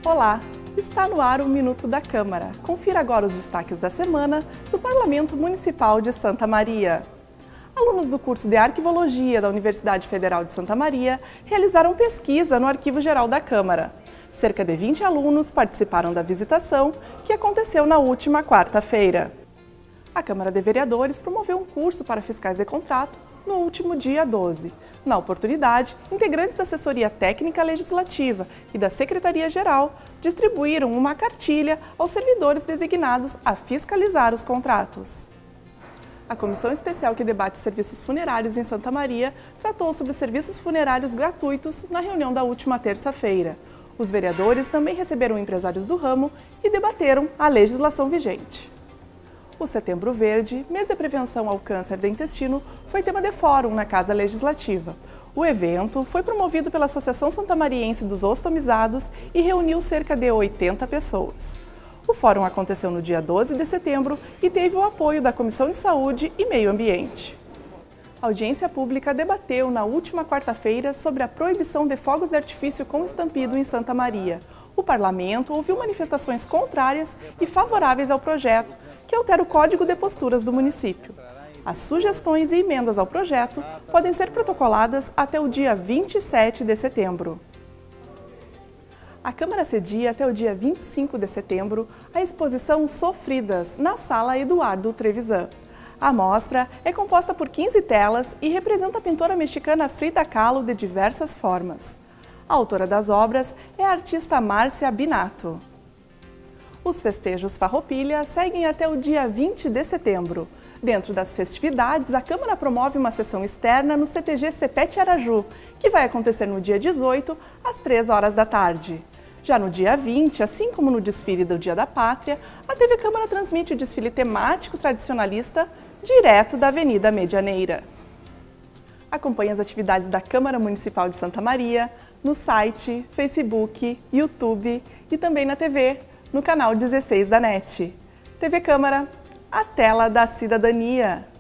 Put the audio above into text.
Olá, está no ar o Minuto da Câmara. Confira agora os destaques da semana do Parlamento Municipal de Santa Maria. Alunos do curso de Arquivologia da Universidade Federal de Santa Maria realizaram pesquisa no Arquivo Geral da Câmara. Cerca de 20 alunos participaram da visitação, que aconteceu na última quarta-feira. A Câmara de Vereadores promoveu um curso para fiscais de contrato no último dia 12. Na oportunidade, integrantes da Assessoria Técnica Legislativa e da Secretaria-Geral distribuíram uma cartilha aos servidores designados a fiscalizar os contratos. A Comissão Especial que debate serviços funerários em Santa Maria tratou sobre os serviços funerários gratuitos na reunião da última terça-feira. Os vereadores também receberam empresários do ramo e debateram a legislação vigente. O Setembro Verde, mês de prevenção ao câncer de intestino, foi tema de fórum na Casa Legislativa. O evento foi promovido pela Associação Santamariense dos Ostomizados e reuniu cerca de 80 pessoas. O fórum aconteceu no dia 12 de setembro e teve o apoio da Comissão de Saúde e Meio Ambiente. A audiência pública debateu na última quarta-feira sobre a proibição de fogos de artifício com estampido em Santa Maria. O parlamento ouviu manifestações contrárias e favoráveis ao projeto, que altera o Código de Posturas do município. As sugestões e emendas ao projeto podem ser protocoladas até o dia 27 de setembro. A Câmara cedia até o dia 25 de setembro a exposição Sofridas, na Sala Eduardo Trevisan. A mostra é composta por 15 telas e representa a pintora mexicana Frida Kahlo de diversas formas. A autora das obras é a artista Márcia Binato. Os festejos Farroupilha seguem até o dia 20 de setembro. Dentro das festividades, a Câmara promove uma sessão externa no CTG Cepete Araju, que vai acontecer no dia 18, às 3 horas da tarde. Já no dia 20, assim como no desfile do Dia da Pátria, a TV Câmara transmite o desfile temático tradicionalista direto da Avenida Medianeira. Acompanhe as atividades da Câmara Municipal de Santa Maria no site, Facebook, YouTube e também na TV, no canal 16 da NET. TV Câmara, a tela da cidadania.